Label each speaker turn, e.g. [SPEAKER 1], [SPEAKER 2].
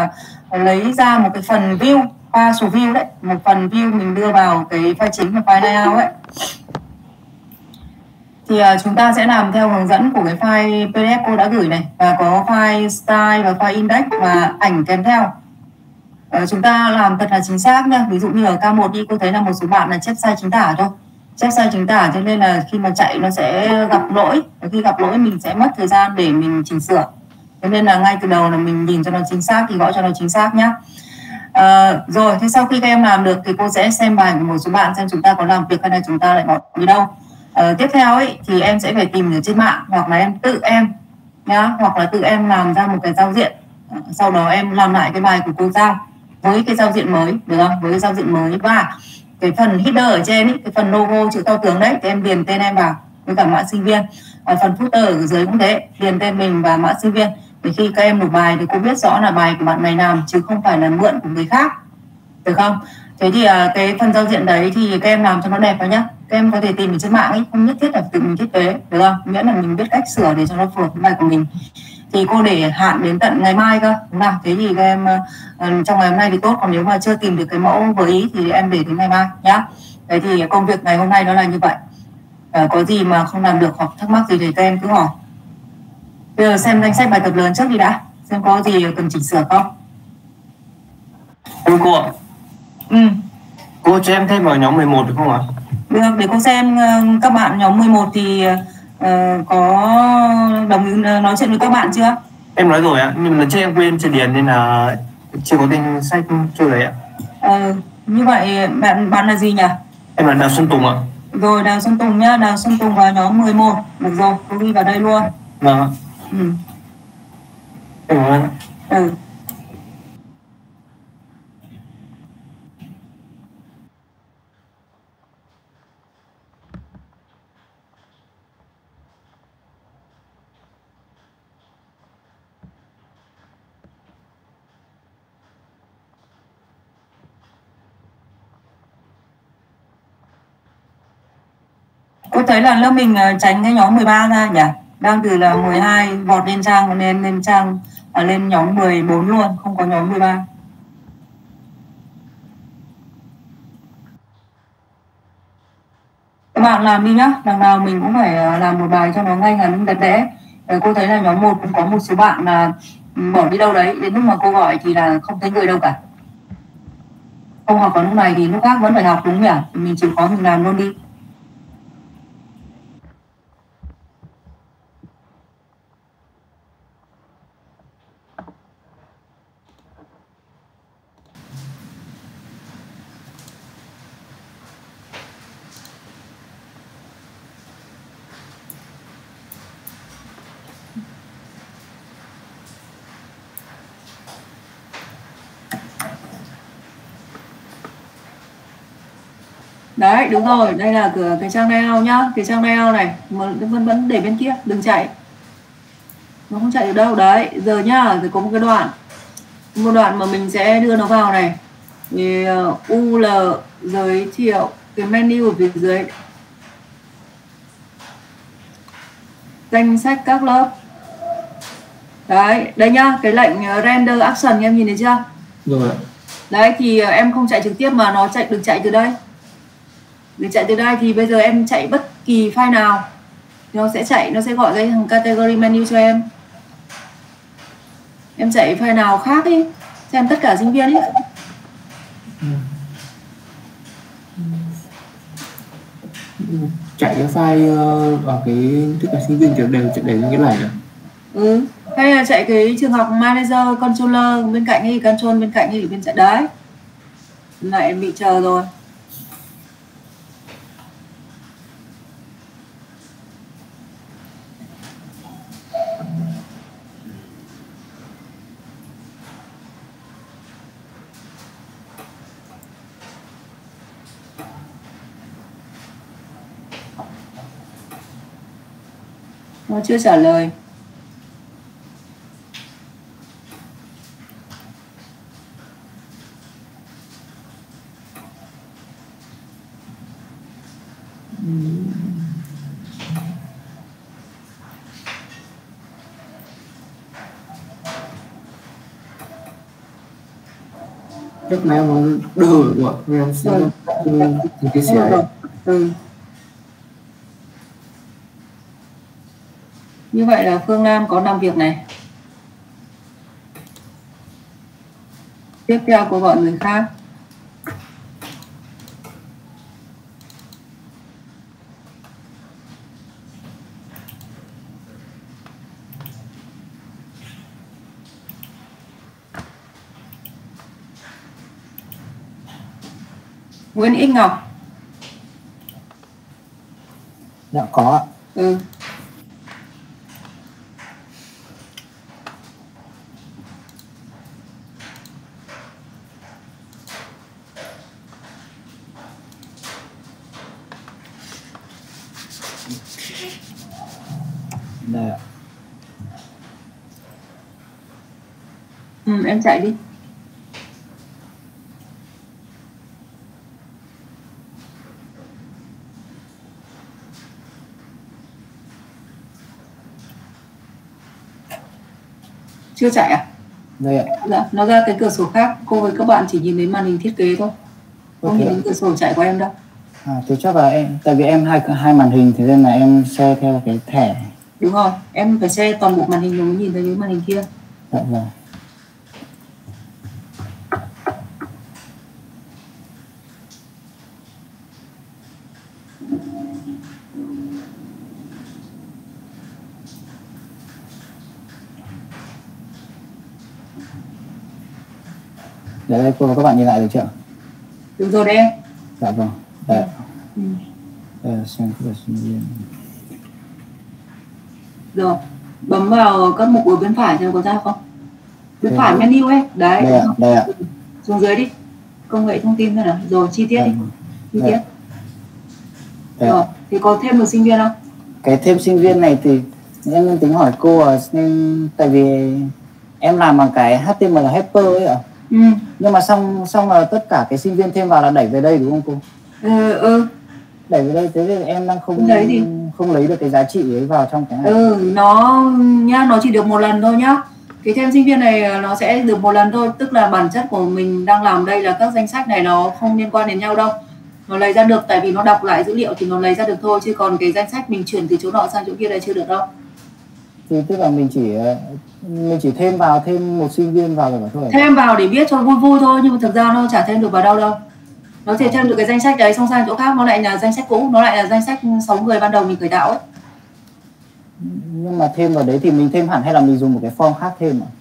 [SPEAKER 1] là lấy ra một cái phần view, pha số view đấy, một phần view mình đưa vào cái file chính và file layout ấy. Thì chúng ta sẽ làm theo hướng dẫn của cái file PDF cô đã gửi này, và có file style và file index và ảnh kèm theo. Chúng ta làm thật là chính xác nha. Ví dụ như ở K1 đi, cô thấy là một số bạn là chép sai chính tả thôi, chép sai chính tả, cho nên là khi mà chạy nó sẽ gặp lỗi, và khi gặp lỗi mình sẽ mất thời gian để mình chỉnh sửa. Cho nên là ngay từ đầu là mình nhìn cho nó chính xác thì gõ cho nó chính xác nhá. Rồi, thế sau khi các em làm được thì cô sẽ xem bài của một số bạn xem chúng ta có làm việc hay là chúng ta lại bỏ đi đâu. Tiếp theo ấy thì em sẽ phải tìm ở trên mạng, hoặc là em tự em nhá, hoặc là tự em làm ra một cái giao diện, sau đó em làm lại cái bài của cô giao với cái giao diện mới, được không? Với cái giao diện mới, và cái phần header ở trên ấy, cái phần logo chữ to tướng đấy thì em điền tên em vào với cả mã sinh viên. Phần footer ở dưới cũng thế, điền tên mình và mã sinh viên, để khi các em nộp bài thì cô biết rõ là bài của bạn này làm chứ không phải là mượn của người khác, được không? Thế thì cái phần giao diện đấy thì các em làm cho nó đẹp vào nhá. Các em có thể tìm ở trên mạng ấy, không nhất thiết là tự mình thiết kế, được không? Miễn là mình biết cách sửa để cho nó phù hợp với bài của mình. Thì cô để hạn đến tận ngày mai cơ, đúng không? Thế thì các em trong ngày hôm nay thì tốt, còn nếu mà chưa tìm được cái mẫu với ý thì em để đến ngày mai nhá. Thế thì công việc ngày hôm nay nó là như vậy. Có gì mà không làm được hoặc thắc mắc gì thì các em cứ hỏi. Bây giờ xem danh sách bài tập lớn trước đi đã, xem có gì cần chỉnh sửa không.
[SPEAKER 2] Cô ạ. Cô cho em thêm vào nhóm 11 được không ạ?
[SPEAKER 1] Được, để cô xem các bạn nhóm 11 thì có đồng ý nói chuyện với các bạn chưa?
[SPEAKER 2] Em nói rồi ạ, nhưng mà lần trước em quên chưa điền nên là chưa có tên sách chỗ đấy ạ.
[SPEAKER 1] Như vậy bạn là gì nhỉ?
[SPEAKER 2] Em là Đào Xuân Tùng ạ.
[SPEAKER 1] Rồi, Đào Xuân Tùng nhá, Đào Xuân Tùng vào nhóm 11. Được rồi, cô ghi vào đây luôn.
[SPEAKER 2] Vâng ạ. Em cảm ơn ạ.
[SPEAKER 1] Cô thấy là lớp mình tránh cái nhóm 13 ra nhỉ? Đang từ là 12 vọt lên trang, lên trang lên nhóm 14 luôn, không có nhóm 13. Các bạn làm đi nhá, đằng nào mình cũng phải làm một bài cho nó ngay ngắn đẹp đẽ. Cô thấy là nhóm 1 cũng có một số bạn là bỏ đi đâu đấy, đến lúc mà cô gọi thì là không thấy người đâu cả. Không học vào lúc này thì lúc khác vẫn phải học, đúng nhỉ? Mình chịu khó mình làm luôn đi. Đấy, đúng rồi, đây là cái trang layout nhá, cái trang layout này mà vẫn để bên kia, đừng chạy, nó không chạy được đâu. Đấy, giờ nhá, rồi có một đoạn mà mình sẽ đưa nó vào này, thì UL giới thiệu cái menu ở phía dưới, danh sách các lớp. Đấy, đây nhá, cái lệnh render action em nhìn thấy chưa?
[SPEAKER 2] Rồi.
[SPEAKER 1] Đấy thì em không chạy trực tiếp mà nó được chạy từ đây. Để chạy từ đây thì bây giờ em chạy bất kỳ file nào nó sẽ chạy, nó sẽ gọi cái thằng category menu cho em. Em chạy file nào khác đi, xem tất cả sinh viên ấy.
[SPEAKER 2] Chạy cái file ở cái tất cả sinh viên đều chạy để cái này à?
[SPEAKER 1] Hay là chạy cái trường học manager, controller bên cạnh hay control bên cạnh hay bên chạy đấy. Lại bị chờ rồi. Nó chưa trả lời.
[SPEAKER 2] Lúc này em có đỡ rồi, em sẽ cái gì đấy.
[SPEAKER 1] Như vậy là Phương Nam có 5 việc này. Tiếp theo cô gọi người khác. Nguyễn Ích Ngọc.
[SPEAKER 3] Dạ có ạ. Đây ạ.
[SPEAKER 1] Em chạy đi. Chưa chạy à?
[SPEAKER 3] Đây ạ.
[SPEAKER 1] Dạ, nó ra cái cửa sổ khác. Cô với các bạn chỉ nhìn đến màn hình thiết kế thôi. Không nhìn đến cửa sổ chạy của em đâu.
[SPEAKER 3] Thì chắc là em, tại vì em hai màn hình thì nên là em share theo cái thẻ.
[SPEAKER 1] Đúng rồi, em phải share toàn bộ màn hình rồi mới nhìn thấy những màn hình kia.
[SPEAKER 3] Dạ vâng. Đấy, cô và các bạn nhìn lại được chưa?
[SPEAKER 1] Được rồi đấy em.
[SPEAKER 3] Dạ vâng. Đây. Đây là xem cái sinh viên.
[SPEAKER 1] Rồi, bấm vào các mục ở bên phải xem có ra không? Bên phải menu ấy. Đấy.
[SPEAKER 3] Đây ạ, đây ạ.
[SPEAKER 1] Xuống dưới đi. Công nghệ thông tin thôi nào. Rồi, chi tiết đi. Chi tiết. Rồi, thì có thêm một sinh viên không?
[SPEAKER 3] Cái thêm sinh viên này thì em tính hỏi cô là nên, tại vì em làm bằng cái HTML helper ấy ạ. Nhưng mà xong là tất cả cái sinh viên thêm vào là đẩy về đây đúng không cô? Đẩy về đây, thế thì em đang không lấy được cái giá trị ấy vào trong cái này.
[SPEAKER 1] Nó chỉ được một lần thôi nhá. Cái thêm sinh viên này nó sẽ được một lần thôi, tức là bản chất của mình đang làm đây là các danh sách này nó không liên quan đến nhau đâu. Nó lấy ra được, tại vì nó đọc lại dữ liệu thì nó lấy ra được thôi, chứ còn cái danh sách mình chuyển từ chỗ nọ sang chỗ kia là chưa được đâu.
[SPEAKER 3] Thì tức là mình chỉ thêm một sinh viên vào rồi thôi.
[SPEAKER 1] Thêm vào để biết cho vui vui thôi, nhưng mà thực ra nó chả thêm được vào đâu đâu. Nó chỉ thêm được cái danh sách đấy, xong sang chỗ khác nó lại là danh sách cũ, nó lại là danh sách 6 người ban đầu mình khởi tạo ấy.
[SPEAKER 3] Nhưng mà thêm vào đấy thì mình thêm hẳn hay là mình dùng một cái form khác thêm ạ?